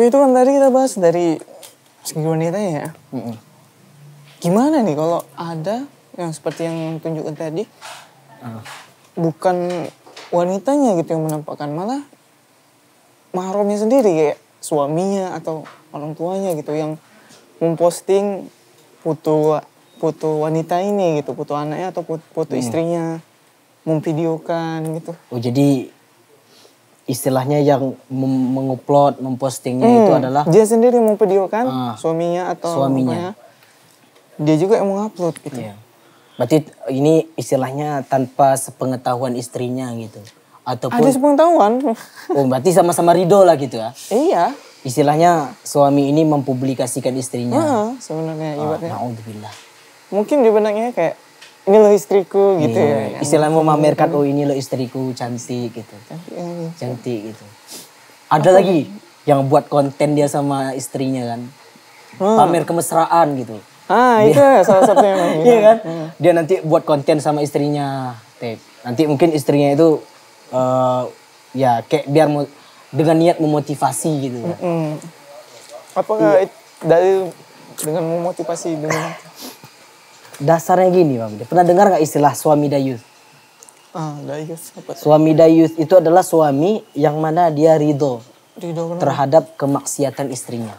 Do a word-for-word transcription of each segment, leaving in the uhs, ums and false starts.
itu kan tadi kita bahas dari segi wanitanya ya. Mm-mm. Gimana nih kalau ada yang seperti yang tunjukkan tadi, Uh. bukan wanitanya gitu yang menampakkan, malah mahramnya sendiri kayak suaminya atau orang tuanya gitu yang memposting foto foto wanita ini gitu, foto anaknya atau foto, foto Hmm. istrinya, memvideokan gitu. Oh jadi istilahnya yang mem- mengupload, mempostingnya Hmm, itu adalah dia sendiri memvideokan Ah, suaminya atau suaminya. apanya, dia juga yang mengupload gitu. Iya. Berarti ini istilahnya tanpa sepengetahuan istrinya gitu. Ataupun Ada sepengetahuan. oh berarti sama-sama ridho lah gitu ya. Iya. Istilahnya suami ini mempublikasikan istrinya. Ah, sebenarnya Ah, ibaratnya. naudzubillah. Mungkin di benaknya kayak ini loh istriku gitu Iya, ya. Istilah memamerkan oh ini loh istriku cantik gitu. Yang- Cantik gitu. Ada lagi yang buat konten dia sama istrinya kan. Ah. Pamer kemesraan gitu. Ah, itu ya salah satunya. Bang. Iya kan? Dia nanti buat konten sama istrinya. Tep. Nanti mungkin istrinya itu eh, ya kayak biar mo- dengan niat memotivasi gitu. Hmm. Apakah it- dari dengan memotivasi dengan Dasarnya gini Bang. Pernah dengar nggak istilah suami dayus? ah dayus apa tuh? Suami dayus itu adalah suami yang mana dia ridho Ridho kenapa? terhadap kemaksiatan istrinya.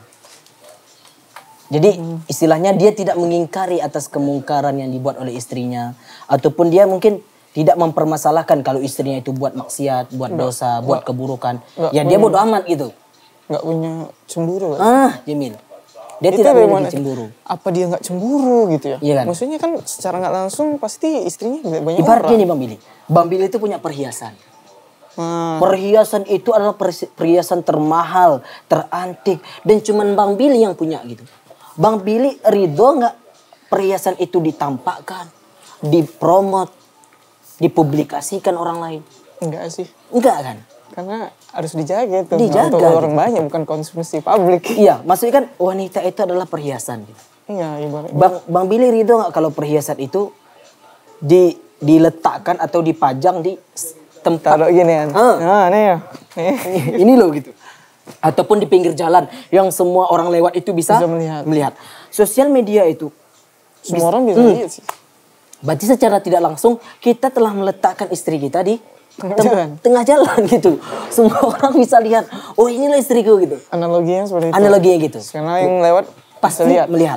Jadi istilahnya dia tidak mengingkari atas kemungkaran yang dibuat oleh istrinya. Ataupun dia mungkin tidak mempermasalahkan kalau istrinya itu buat maksiat, buat dosa, buat keburukan. Nggak Ya dia bodo amat gitu. Nggak punya cemburu kan? Ah, Jamil. Dia Itu tidak dari memiliki mana? cemburu. Apa dia nggak cemburu gitu ya? Iya kan? Maksudnya kan secara nggak langsung pasti istrinya banyak Ibarat orang. gini Bang Billy. Bang Billy itu punya perhiasan. Ah, Perhiasan itu adalah persi- perhiasan termahal, terantik. Dan cuman Bang Billy yang punya gitu. Bang Billy ridho nggak perhiasan itu ditampakkan, dipromot, dipublikasikan orang lain? enggak sih. Enggak kan? Karena harus dijaga itu. Dijaga, Untuk gitu. orang banyak bukan konsumsi publik. Iya, maksudnya kan wanita itu adalah perhiasan gitu. Iya, ibaratnya. Bang Bang Billy ridho nggak kalau perhiasan itu di diletakkan atau dipajang di s- tempat Taruh gini kan. Ah. Nah, nih ya. Nih. ini loh gitu. Ataupun di pinggir jalan yang semua orang lewat itu bisa, Bisa melihat. melihat. Sosial media itu Semua orang bisa Hmm. lihat sih. berarti secara tidak langsung kita telah meletakkan istri kita di Tengah tem- jalan. tengah jalan gitu. Semua orang bisa lihat, oh inilah istriku gitu. Analoginya seperti itu. Analoginya gitu. Karena yang lewat Pasti bisa lihat. melihat.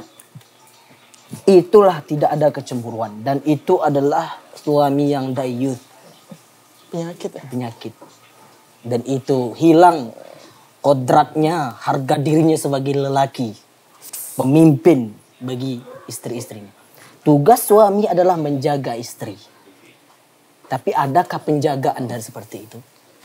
Itulah tidak ada kecemburuan dan itu adalah suami yang dayuth, Penyakit ya. penyakit. Dan itu hilang kodratnya, harga dirinya sebagai lelaki, pemimpin bagi istri-istrinya. Tugas suami adalah menjaga istri. Tapi adakah penjagaan dari seperti itu?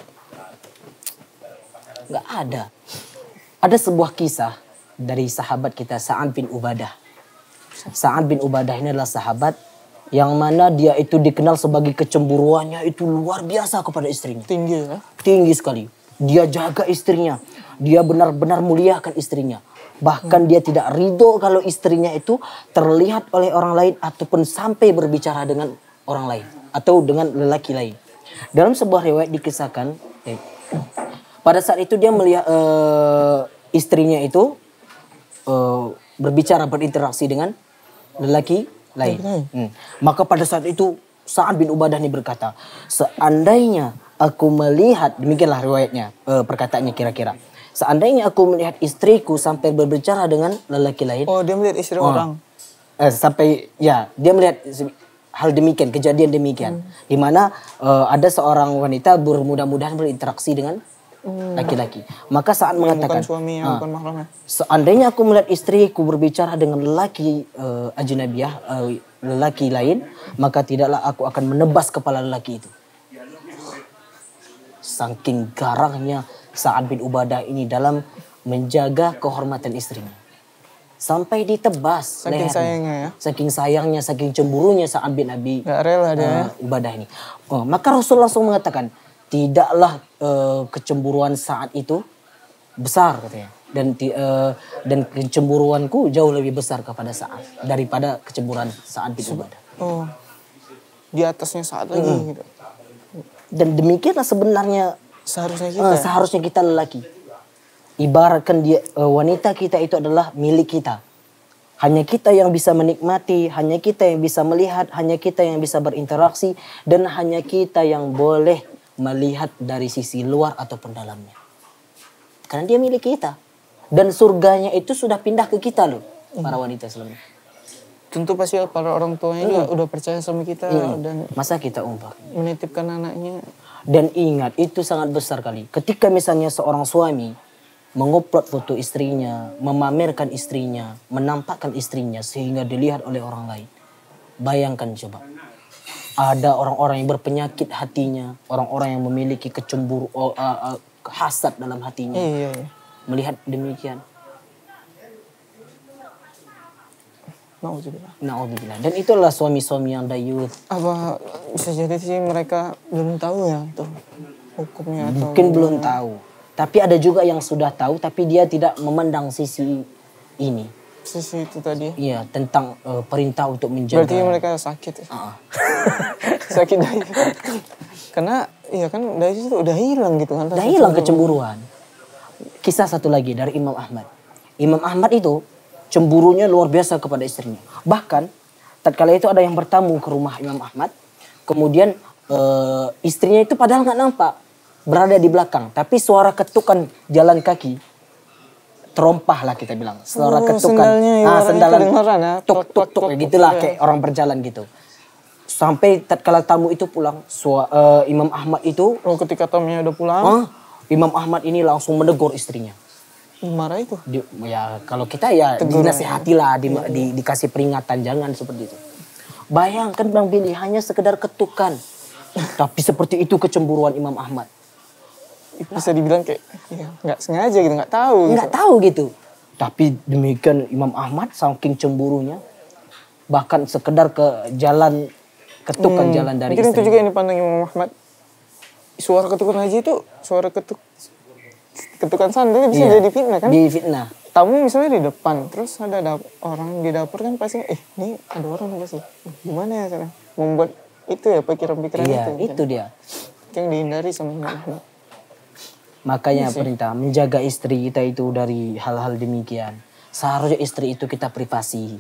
Nggak ada. Ada sebuah kisah dari sahabat kita Sa'ad bin Ubadah. Sa'ad bin Ubadah ini adalah sahabat yang mana dia itu dikenal sebagai kecemburuannya itu luar biasa kepada istrinya. Tinggi ya. Tinggi sekali. Dia jaga istrinya. Dia benar-benar muliakan istrinya. Bahkan dia tidak ridho kalau istrinya itu terlihat oleh orang lain ataupun sampai berbicara dengan orang lain atau dengan lelaki lain. Dalam sebuah riwayat dikisahkan, eh, pada saat itu dia melihat eh, istrinya itu eh, berbicara berinteraksi dengan lelaki lain. Hmm. Maka pada saat itu Sa'ad bin Ubadah ini berkata, seandainya aku melihat, demikianlah riwayatnya, eh, perkataannya kira-kira. Seandainya aku melihat istriku sampai berbicara dengan lelaki lain. Oh, dia melihat istri Oh. orang. Eh, sampai ya dia melihat hal demikian, kejadian demikian, Hmm. di mana eh, ada seorang wanita bermudah-mudahan berinteraksi dengan laki-laki. Maka saat mengatakan, Bukan suami yang ah, bukan mahramnya. seandainya aku melihat istriku berbicara dengan lelaki eh, ajnabiyah, eh, lelaki lain, maka tidaklah aku akan menebas kepala lelaki itu. Saking garangnya Sa'ad bin Ubadah ini dalam menjaga kehormatan istrinya. Sampai ditebas Saking lehernya. sayangnya ya. Saking sayangnya, saking cemburunya Sa'ad bin Abi Gak rela dia ya. uh, Ubadah ini. Oh, maka Rasul langsung mengatakan, tidaklah uh, kecemburuan saat itu besar katanya. Dan ti- uh, dan kecemburuanku jauh lebih besar kepada Sa'ad daripada kecemburuan Sa'ad bin Ubadah. Oh. Di atasnya saat lagi gitu. Dan demikianlah sebenarnya Seharusnya kita. uh, seharusnya kita lelaki. ibaratkan dia uh, wanita kita itu adalah milik kita. Hanya kita yang bisa menikmati, hanya kita yang bisa melihat, hanya kita yang bisa berinteraksi, dan hanya kita yang boleh melihat dari sisi luar ataupun dalamnya. Karena dia milik kita. Dan surganya itu sudah pindah ke kita loh, para wanita selama ini. Tentu pasti para orang tuanya juga Hmm. udah percaya sama kita Hmm. dan Masa kita umbar? menitipkan anaknya. Dan ingat, itu sangat besar kali. Ketika misalnya seorang suami mengupload foto istrinya, memamerkan istrinya, menampakkan istrinya sehingga dilihat oleh orang lain. Bayangkan coba. Ada orang-orang yang berpenyakit hatinya, orang-orang yang memiliki kecemburu, uh, uh, hasad dalam hatinya. Iya, iya. Melihat demikian. Nauzubillah. Na'udzubillah. Dan itulah suami-suami yang dayuth. Apa bisa jadi sih mereka belum tahu ya itu hukumnya atau Mungkin belum tahu. Tapi ada juga yang sudah tahu tapi dia tidak memandang sisi ini. sisi itu tadi. Iya, tentang uh, perintah untuk menjaga. Berarti mereka sakit ya. Uh-uh. Sakit dari. Karena iya kan dari situ udah hilang gitu kan. Udah hilang kecemburuan. Kisah satu lagi dari Imam Ahmad. Imam Ahmad itu cemburunya luar biasa kepada istrinya. Bahkan tatkala itu ada yang bertamu ke rumah Imam Ahmad, kemudian uh, istrinya itu padahal nggak nampak, berada di belakang, tapi suara ketukan jalan kaki terompah lah kita bilang, suara Oh, ketukan, sendalnya ah ibaratnya sendalan kedengaran ya, tuk tuk tok, tuk tok, gitulah tok, kayak ya. orang berjalan gitu. Sampai tatkala tamu itu pulang, sua, uh, Imam Ahmad itu, Oh, ketika tamunya udah pulang, ah, Imam Ahmad ini langsung menegur istrinya. marah itu. Di, ya kalau kita ya Teguran, dinasihatilah, di, di, dikasih peringatan, jangan seperti itu. Bayangkan Bang Billy hanya sekedar ketukan, tapi seperti itu kecemburuan Imam Ahmad. Bisa dibilang kayak ya, nggak sengaja gitu, nggak tahu. Gitu. Nggak tahu gitu. Tapi demikian Imam Ahmad saking cemburunya, bahkan sekedar ke jalan ketukan Hmm, jalan dari mungkin itu istrinya. juga yang dipandang Imam Ahmad. Suara ketukan haji itu suara ketuk ketukan santai bisa Iya, jadi fitnah kan? Di fitnah. Tamu misalnya di depan, terus ada dap- orang di dapur kan pasti, eh ini ada orang pasti. Gimana ya cara membuat itu ya pikiran-pikiran Iya, itu. itu dia. Yang dihindari sama Imam Ahmad. Makanya Iya sih. perintah menjaga istri kita itu dari hal-hal demikian. Seharusnya istri itu kita privasi.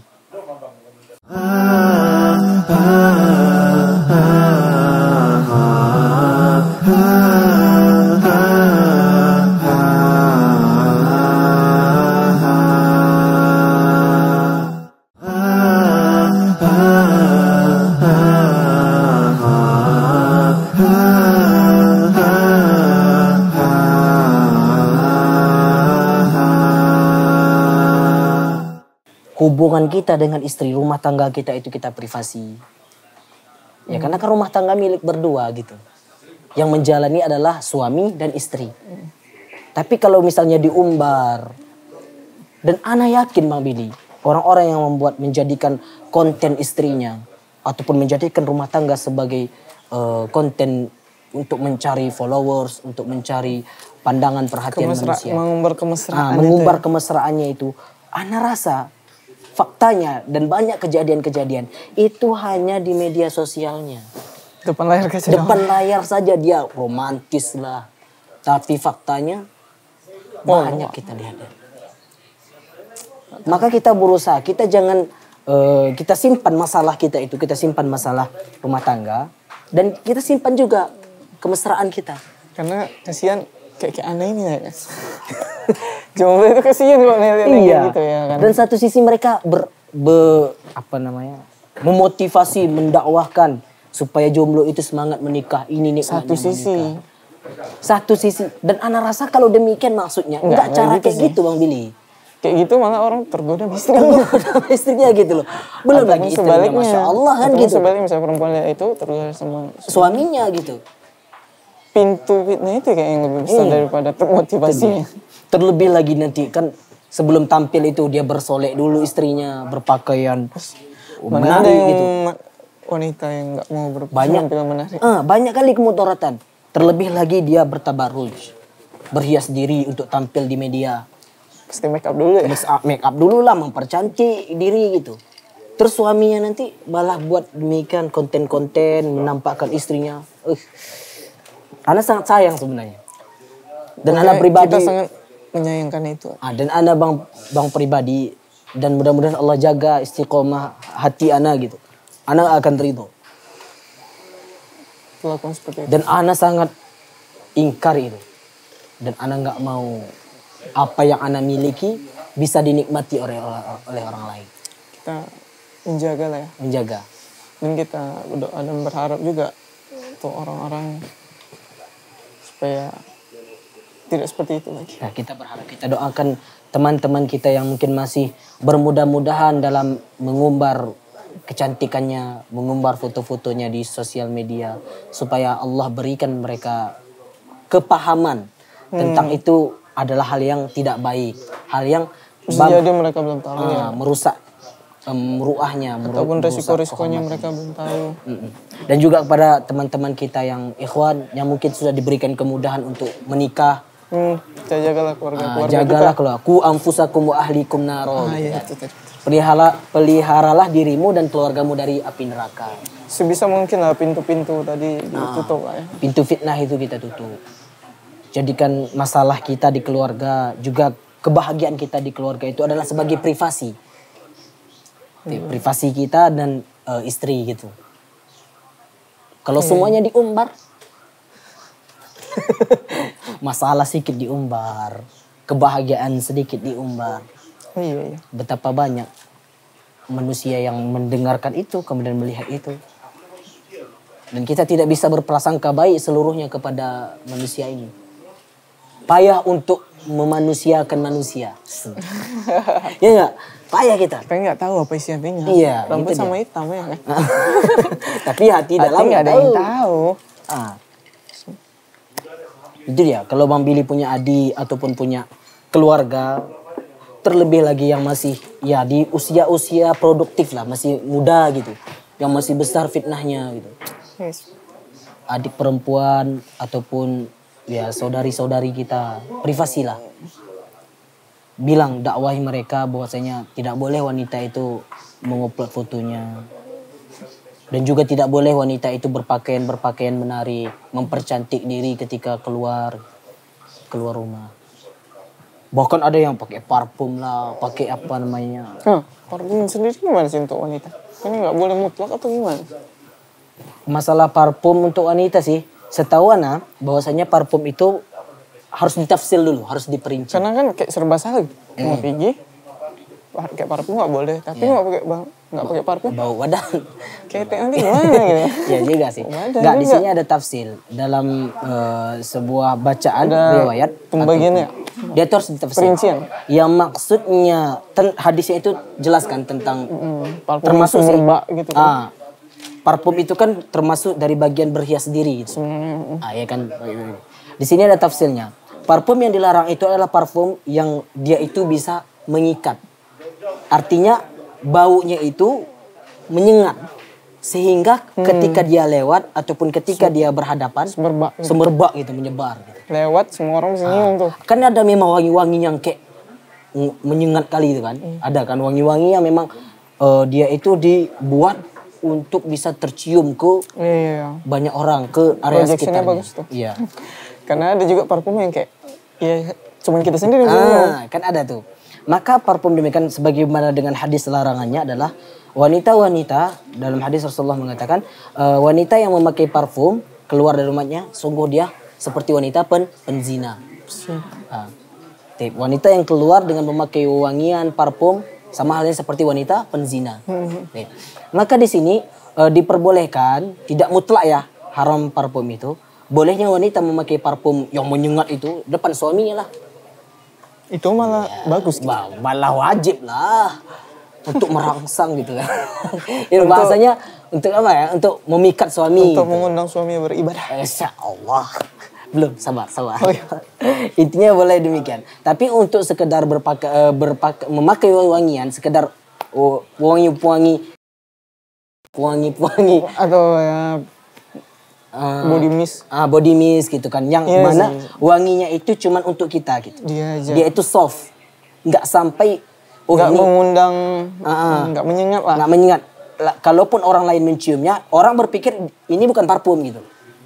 Hubungan kita dengan istri, rumah tangga kita itu kita privasi. Ya Hmm. karena kan rumah tangga milik berdua gitu. Yang menjalani adalah suami dan istri. Tapi kalau misalnya diumbar, dan ana yakin Bang Billy, orang-orang yang membuat menjadikan konten istrinya ataupun menjadikan rumah tangga sebagai uh, konten untuk mencari followers, untuk mencari pandangan perhatian Kemesra, manusia. mengumbar kemesraan. Ah, itu mengumbar ya. kemesraannya itu, ana rasa faktanya dan banyak kejadian-kejadian itu hanya di media sosialnya. Depan layar kaca. Depan layar saja dia romantis lah. Tapi faktanya Oh, banyak wah. kita lihat. Maka kita berusaha, kita jangan eh, kita simpan masalah kita itu, kita simpan masalah rumah tangga dan kita simpan juga kemesraan kita. Karena kasihan kayak kayak aneh ini ya. Cuma itu kasihan kalau ngeliat kayak Iya. gitu ya kan. Dan satu sisi mereka ber, be- apa namanya? Memotivasi, mendakwahkan supaya jomblo itu semangat menikah. Ini nih Satu sisi. Satu sisi. Dan ana rasa kalau demikian maksudnya Enggak, enggak, enggak cara gitu kayak sih. gitu Bang Billy. Kayak gitu malah orang tergoda istri. Istrinya gitu loh. Belum Ataupun lagi istrinya Masya Allah kan Ataupun gitu. sebaliknya misalnya perempuan itu tergoda sama Suaminya gitu. pintu fitnah itu kayak yang lebih besar Iya. daripada termotivasinya. Terlebih lagi nanti kan sebelum tampil itu dia bersolek dulu istrinya, berpakaian Mana ada menarik yang gitu. ma- wanita yang nggak mau Banyak. berpenampilan menarik. Ah, banyak kali kemudaratan. Terlebih lagi dia bertabarruj. Berhias diri untuk tampil di media. Pasti make up dulu ya. Make up, make up dulu lah, mempercantik diri gitu. Terus suaminya nanti malah buat demikian konten-konten, menampakkan istrinya. Uh. Ana sangat sayang sebenarnya. Dan Oke, Ana pribadi, kita sangat menyayangkan itu. Ah, dan ana bang bang pribadi dan mudah-mudahan Allah jaga istiqomah hati ana gitu. Ana akan ridho. Perlakuan seperti itu. Dan ana sangat ingkar itu. Dan ana nggak mau apa yang ana miliki bisa dinikmati oleh oleh orang lain. Kita menjaga lah ya. Menjaga. Dan kita berdoa dan berharap juga untuk orang-orang supaya tidak seperti itu lagi. Nah, kita berharap, kita doakan teman-teman kita yang mungkin masih bermudah-mudahan dalam mengumbar kecantikannya, mengumbar foto-fotonya di sosial media, supaya Allah berikan mereka kepahaman hmm. tentang itu adalah hal yang tidak baik, hal yang bisa jadi mereka belum tahu uh, ya. merusak um, ruahnya, ataupun resiko-resikonya mereka belum tahu. Mm-mm. Dan juga kepada teman-teman kita yang ikhwan yang mungkin sudah diberikan kemudahan untuk menikah. Hmm, jagalah keluarga-keluarga uh, jagalah keluarga. Ku anfusakum wa ahlikum naro. Ah, iya, itu, itu. Pelihara, peliharalah dirimu dan keluargamu dari api neraka. Sebisa mungkin lah pintu-pintu tadi ditutup lah ya. Pintu fitnah itu kita tutup. Jadikan masalah kita di keluarga, juga kebahagiaan kita di keluarga itu adalah sebagai privasi. Hmm. Privasi kita dan uh, istri gitu. Kalau hmm. semuanya diumbar, masalah sedikit diumbar, kebahagiaan sedikit diumbar. Iya, iya. Betapa banyak manusia yang mendengarkan itu kemudian melihat itu. Dan kita tidak bisa berprasangka baik seluruhnya kepada manusia ini. Payah untuk memanusiakan manusia. Ya enggak? Payah kita. Kita nggak tahu apa isi hatinya. Iya. Rambut sama dia. Hitam ya kan. Tapi hati dalam nggak ada yang tahu. Ah. Itu dia. Kalau Bang Billy punya adik ataupun punya keluarga, terlebih lagi yang masih ya di usia-usia produktif lah, masih muda gitu, yang masih besar fitnahnya gitu. Yes. Adik perempuan ataupun ya saudari-saudari kita, privasi lah. Bilang dakwahi mereka bahwasanya tidak boleh wanita itu mengupload fotonya. Dan juga tidak boleh wanita itu berpakaian-berpakaian menarik, mempercantik diri ketika keluar keluar rumah. Bahkan ada yang pakai parfum lah, pakai apa namanya. Hah, parfum sendiri gimana sih untuk wanita? Ini nggak boleh mutlak atau gimana? Masalah parfum untuk wanita sih, setahu ana bahwasanya parfum itu harus ditafsir dulu, harus diperinci. Karena kan kayak serba salah gitu. Mm. Mau pergi, pakai parfum nggak boleh, tapi nggak yeah. pakai bang, nggak pakai parfum. Bau badan. Kayak nanti gimana gitu? Ya juga sih. Nggak, di sini ada tafsir dalam uh, sebuah bacaan ada riwayat. Pembagiannya. Dia tuh harus ditafsir. Perincian. Yang maksudnya ten, hadisnya itu jelaskan tentang mm, parfum termasuk sumber gitu kan. Ah, parfum itu kan termasuk dari bagian berhias diri gitu. Mm. Ah ya kan. Di sini ada tafsirnya. Parfum yang dilarang itu adalah parfum yang dia itu bisa mengikat. Artinya baunya itu menyengat. Sehingga hmm. ketika dia lewat ataupun ketika dia berhadapan semerbak gitu. Semerbak gitu, menyebar gitu. Lewat semua orang bisa nyium tuh. Kan ada memang wangi-wangi yang kayak menyengat kali itu kan. Hmm. Ada kan wangi-wangi yang memang uh, dia itu dibuat untuk bisa tercium ke iya. banyak orang, ke area sekitarnya. Bagus tuh. Iya. Karena ada juga parfum yang kayak ya cuman kita sendiri yang ah, kan ada tuh. Maka parfum demikian sebagaimana dengan hadis larangannya adalah wanita-wanita, dalam hadis Rasulullah mengatakan e, wanita yang memakai parfum keluar dari rumahnya sungguh dia seperti wanita pen penzina. Nah, wanita yang keluar dengan memakai wangian parfum sama halnya seperti wanita penzina. Hmm. Maka di sini e, diperbolehkan, tidak mutlak ya haram parfum itu. Bolehnya wanita memakai parfum yang menyengat itu depan suaminya lah. Itu malah ya, bagus. Gitu. Malah wajib lah. Untuk merangsang gitu kan. Itu bahasanya untuk apa ya? Untuk memikat suami. Untuk gitu. mengundang suami beribadah. Insya Allah. Belum, sabar, sabar. Oh, iya. Intinya boleh demikian. Tapi untuk sekedar berpaka, berpaka, memakai wangian, sekedar oh, wangi-wangi, wangi-wangi. Atau ya... Uh, body mist, ah body mist gitu kan, yang yes, mana yes. wanginya itu cuman untuk kita gitu. Dia aja. Dia itu soft, nggak sampai, oh nggak mengundang, uh, nggak menyengat lah. Nggak menyengat. Kalaupun orang lain menciumnya, orang berpikir ini bukan parfum gitu.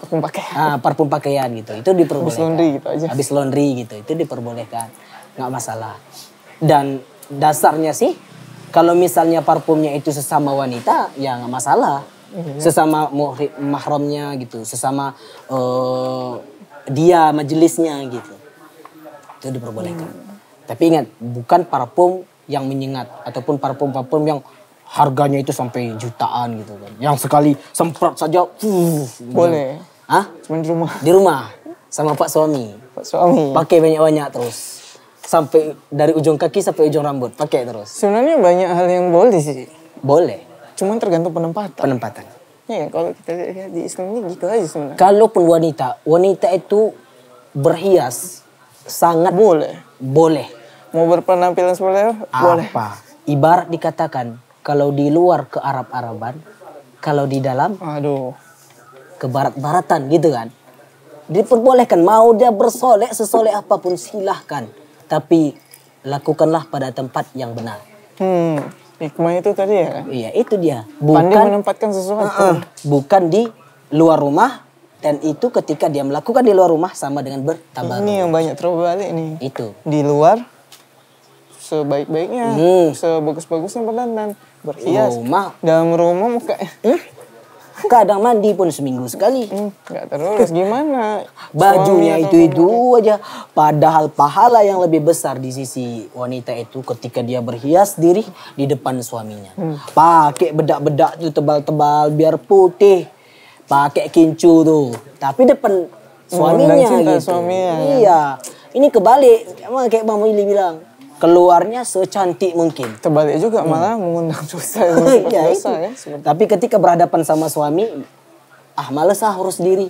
parfum pakaian. Ah, parfum pakaian gitu. Itu diperbolehkan. Habis laundry gitu aja. Habis laundry gitu. Itu diperbolehkan. Nggak masalah. Dan dasarnya sih kalau misalnya parfumnya itu sesama wanita ya nggak masalah. Iya. Sesama muhri- mahramnya gitu. Sesama uh, dia majelisnya gitu. Itu diperbolehkan. Hmm. Tapi ingat bukan parfum yang menyengat ataupun parfum-parfum yang harganya itu sampai jutaan gitu kan. Yang sekali semprot saja uh, boleh. Hah? Cuma di rumah. Di rumah sama Pak suami. Pak suami. Pakai banyak-banyak terus. Sampai dari ujung kaki sampai ujung rambut, pakai terus. Sebenarnya banyak hal yang boleh sih. Boleh. Cuman tergantung penempatan. Penempatan. Ya, kalau kita lihat di Islam ini gitu aja sebenarnya. Kalaupun wanita, wanita itu berhias sangat boleh. Boleh. Mau berpenampilan seperti apa? Boleh. Apa? Ibarat dikatakan kalau di luar ke Arab-Araban, kalau di dalam aduh ke barat-baratan gitu kan. Diperbolehkan mau dia bersolek sesolek apapun silahkan. Tapi lakukanlah pada tempat yang benar. Hmm, hikmah itu tadi ya kan? Iya, itu dia. Bukan pandai menempatkan sesuatu. Uh, uh, bukan di luar rumah, dan itu ketika dia melakukan di luar rumah sama dengan bertabaruk. Ini yang banyak terbalik nih. Itu. Di luar sebaik-baiknya, hmm. sebagus-bagusnya berdandan, berhias. Rumah. Dalam rumah muka. Hmm? Kadang mandi pun seminggu sekali. Hmm, gak terus gimana? Bajunya itu-itu aja. Padahal pahala yang lebih besar di sisi wanita itu ketika dia berhias diri di depan suaminya. Hmm. Pakai bedak-bedak tuh tebal-tebal biar putih. Pakai kincu tuh. Tapi depan suaminya gitu. Suaminya, iya. Kan? Ini kebalik. Emang kayak Bang Willy bilang. Keluarnya secantik mungkin. Terbalik juga hmm. malah mengundang dosa. ya, dosa ya. Tapi ketika berhadapan sama suami, ah males ah urus diri.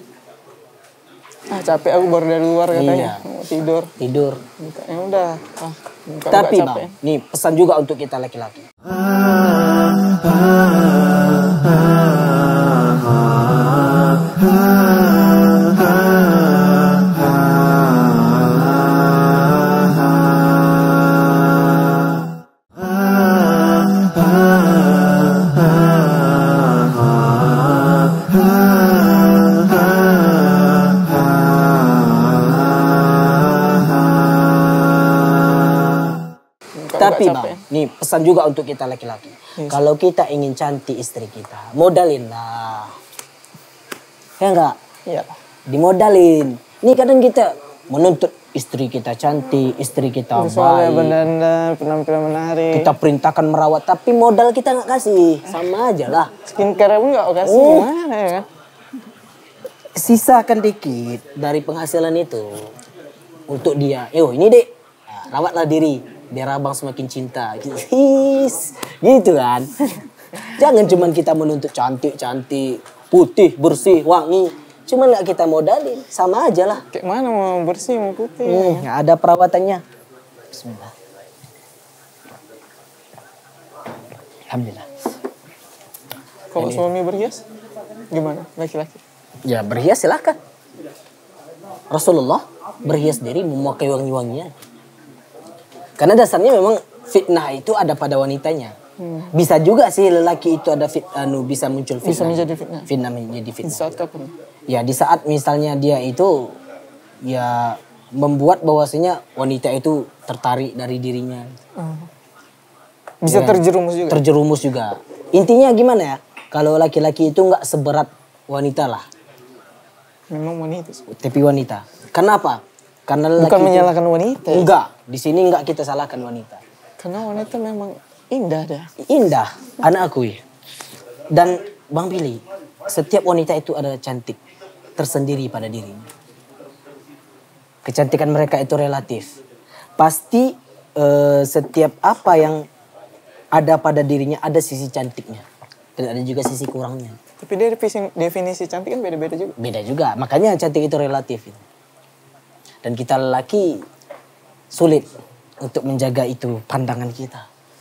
Ah capek aku baru dari luar katanya. Iya. Mau tidur. Tidur. Ya udah. Ah, tapi Bang, nih pesan juga untuk kita laki-laki. Tapi Bang, nih pesan juga untuk kita laki-laki. Yes. Kalau kita ingin cantik istri kita, modalin lah. Ya enggak? Iya. Dimodalin. Ini kadang kita menuntut istri kita cantik, istri kita soalnya baik. Berdandan, penampilan menarik. Kita perintahkan merawat, tapi modal kita nggak kasih. Sama aja lah. Skincare pun nggak kasih, oh. Gimana ya? Sisakan dikit dari penghasilan itu untuk dia. Yo ini dek, nah, rawatlah diri. Biar abang semakin cinta. Gitu kan. Jangan cuman kita menuntut cantik-cantik, putih, bersih, wangi. Cuman gak kita modalin. Sama aja lah. Kayak mana mau bersih, mau putih. Hmm, ya. Ada perawatannya. Bismillah. Alhamdulillah. Kalau suami berhias, gimana laki-laki? Ya berhias silakan. Rasulullah berhias diri memakai wangi-wangian. Karena dasarnya memang fitnah itu ada pada wanitanya. Hmm. Bisa juga sih lelaki itu ada fit, anu bisa muncul fitnah. Bisa menjadi fitnah. Fitnah menjadi fitnah. Di saat kapan? Ya di saat misalnya dia itu ya membuat bahwasanya wanita itu tertarik dari dirinya. Hmm. Bisa ya, terjerumus juga. Terjerumus juga. Intinya gimana ya? Kalau laki-laki itu nggak seberat wanita lah. Memang wanita. Tapi wanita. Kenapa? Karena bukan menyalahkan itu, wanita. Enggak, di sini enggak kita salahkan wanita. Karena wanita memang indah dah. Indah, anak akui. Dan Bang Billy, setiap wanita itu ada cantik tersendiri pada dirinya. Kecantikan mereka itu relatif. Pasti eh, setiap apa yang ada pada dirinya ada sisi cantiknya. Dan ada juga sisi kurangnya. Tapi dari definisi cantik kan beda-beda juga. Beda juga, makanya cantik itu relatif. Dan kita lelaki sulit untuk menjaga itu pandangan kita.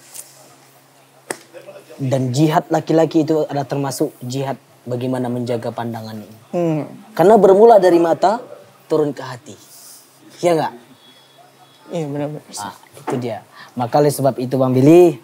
Dan jihad laki-laki itu ada termasuk jihad bagaimana menjaga pandangan ini. Hmm. Karena bermula dari mata turun ke hati. Iya enggak? Iya benar-benar. Ah, itu dia. Maka oleh sebab itu Bang Billy,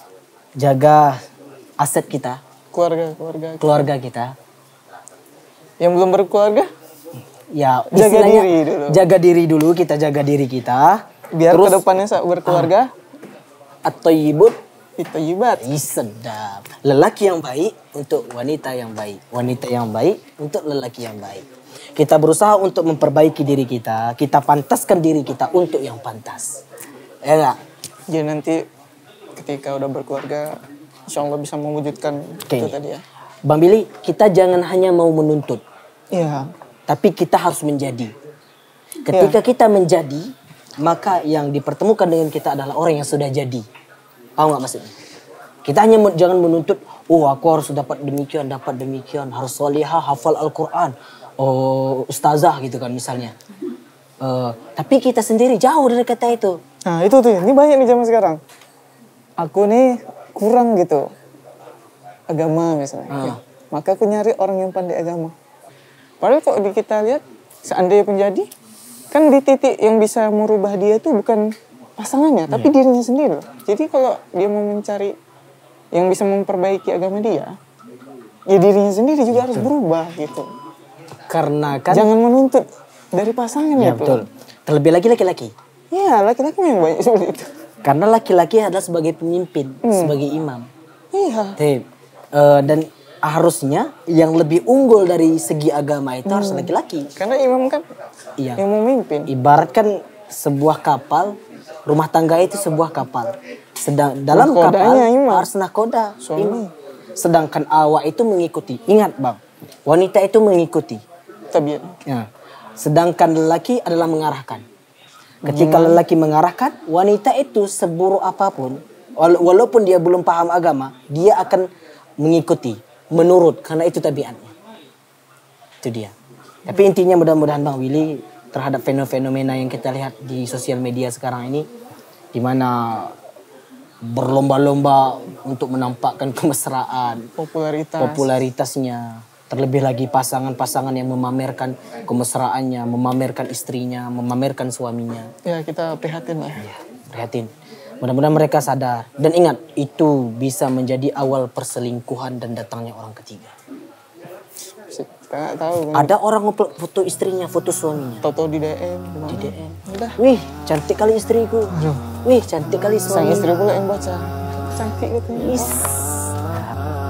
jaga aset kita. Keluarga, keluarga. Keluarga kita. Yang belum berkeluarga, Ya Jaga istilahnya diri dulu. jaga diri dulu, kita jaga diri kita. biar Terus kedepannya saat berkeluarga, atau ibut itu jibat. Ih, sedap. Lelaki yang baik untuk wanita yang baik. Wanita yang baik untuk lelaki yang baik. Kita berusaha untuk memperbaiki diri kita. Kita pantaskan diri kita untuk yang pantas. Ya enggak? Jadi nanti ketika udah berkeluarga, insya Allah bisa mewujudkan Oke. itu tadi ya. Bang Billy, kita jangan hanya mau menuntut. Iya. Tapi kita harus menjadi. Ketika kita menjadi, maka yang dipertemukan dengan kita adalah orang yang sudah jadi. Paham gak maksudnya? Kita hanya men- jangan menuntut, oh aku harus dapat demikian, dapat demikian. Harus solihah, hafal Al-Quran. Oh ustazah gitu kan misalnya. Eh, tapi kita sendiri jauh dari kata itu. Nah itu tuh, ini banyak nih zaman sekarang. Aku nih kurang gitu. Agama misalnya. Ah. Ya. Maka aku nyari orang yang pandai agama. Padahal kalau di kita lihat, seandainya pun jadi, kan di titik yang bisa merubah dia tuh bukan pasangannya, tapi dirinya sendiri. Jadi kalau dia mau mencari yang bisa memperbaiki agama dia, ya dirinya sendiri juga harus berubah gitu. Karena kan... Jangan menuntut dari pasangan Ya gitu. betul. Terlebih lagi laki-laki. Iya, laki-laki yang banyak seperti itu. Karena laki-laki adalah sebagai pemimpin, sebagai imam. Iya. Oke, eh, dan harusnya yang lebih unggul dari segi agama itu harus laki-laki. Karena imam kan Iya. yang memimpin. Ibaratkan sebuah kapal, rumah tangga itu sebuah kapal. Sedang dalam Nahkodanya kapal imam. harus nahkoda. Suami. imam. Sedangkan awak itu mengikuti. Ingat bang, wanita itu mengikuti. Tabiat. Ya. Sedangkan lelaki adalah mengarahkan. Ketika lelaki mengarahkan, wanita itu seburuk apapun, wala- walaupun dia belum paham agama, dia akan mengikuti, menurut, karena itu tabiatnya. Itu dia. Tapi intinya mudah-mudahan Bang Willy terhadap fenomena yang kita lihat di sosial media sekarang ini, di mana berlomba-lomba untuk menampakkan kemesraan, Popularitas. popularitasnya, terlebih lagi pasangan-pasangan yang memamerkan kemesraannya, memamerkan istrinya, memamerkan suaminya. Ya kita prihatin lah. Ya, prihatin. Mudah-mudahan mereka sadar dan ingat itu bisa menjadi awal perselingkuhan dan datangnya orang ketiga. Kita nggak tahu kan. Ada orang ngupload foto istrinya, foto suaminya. Toto di D M. Di D M. Udah. Wih, cantik kali istriku. Wih, cantik kali Sang suami. istri pula yang baca. Cantik katanya. Is.